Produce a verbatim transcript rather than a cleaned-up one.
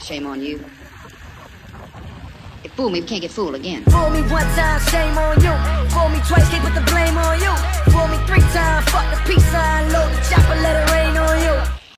shame on you. You fool me, we can't get fooled again. Fool me one time, shame on you.